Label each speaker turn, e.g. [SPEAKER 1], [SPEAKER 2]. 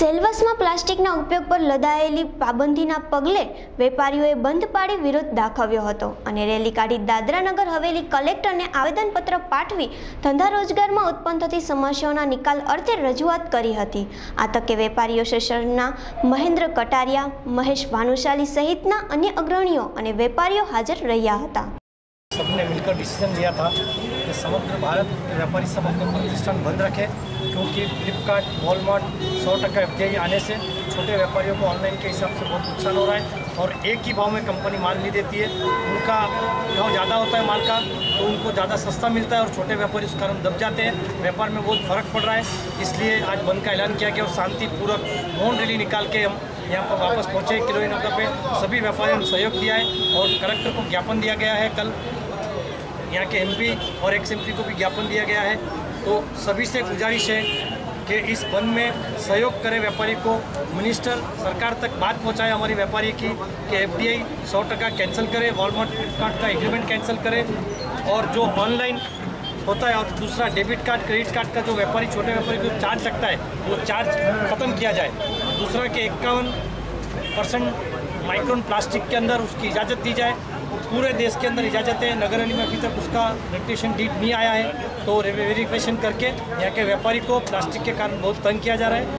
[SPEAKER 1] સેલવાસમાં પ્લાસ્ટિકના ઉપયોગ પર લદાયેલી પાબંદીના પગલે વેપારીઓએ બંધ પાડી વિરોધ દાખવ્યો હતો અને રેલી કાઢી દાદરાનગર હવેલી કલેક્ટરને આવેદનપત્ર પાઠવી ધંધા રોજગારમાં ઉત્પન્ન થતી સમસ્યાઓના નિકાલ અર્થે રજૂઆત કરી હતી। આ તકે વેપારીઓ સેશનના મહેન્દ્ર કટારિયા, મહેશ ભાનુશાલી સહિતના અન્ય અગ્રણીઓ અને વેપારીઓ હાજર રહ્યા હતા।
[SPEAKER 2] सबने मिलकर डिसीजन लिया था कि समग्र भारत के व्यापारी सब अपने प्रतिष्ठान बंद रखें, क्योंकि फ्लिपकार्ट, वॉलमार्ट 100% FDI आने से छोटे व्यापारियों को ऑनलाइन के हिसाब से बहुत नुकसान हो रहा है और एक ही भाव में कंपनी माल नहीं देती है। उनका भाव ज़्यादा होता है माल का, तो उनको ज़्यादा सस्ता मिलता है और छोटे व्यापारी उस कारण दब जाते हैं। व्यापार में बहुत फ़र्क पड़ रहा है, इसलिए आज बंद का ऐलान किया गया और शांतिपूर्वक मौन रैली निकाल के हम यहाँ पर वापस पहुँचे। किलोई नगर पे सभी व्यापारियों ने सहयोग दिया है और कलेक्टर को ज्ञापन दिया गया है। कल यहाँ के MP और ex-MP को भी ज्ञापन दिया गया है। तो सभी से गुजारिश है कि इस बंद में सहयोग करें, व्यापारी को मिनिस्टर सरकार तक बात पहुँचाए हमारी व्यापारी की कि FDI 100% कैंसिल करे, वॉलमार्ट फ्लिपकार्ट का एग्रीमेंट कैंसिल करे और जो ऑनलाइन होता है और दूसरा डेबिट कार्ड, क्रेडिट कार्ड का जो व्यापारी छोटे व्यापारी को चार्ज लगता है वो चार्ज ख़त्म किया जाए। दूसरा कि 51% माइक्रोन प्लास्टिक के अंदर उसकी इजाज़त दी जाए। पूरे देश के अंदर इजाज़त है, नगर निगम में अभी तक उसका रजिस्ट्रेशन डीड नहीं आया है, तो वेरिफिकेशन करके यहाँ के व्यापारी को प्लास्टिक के कारण बहुत तंग किया जा रहा है।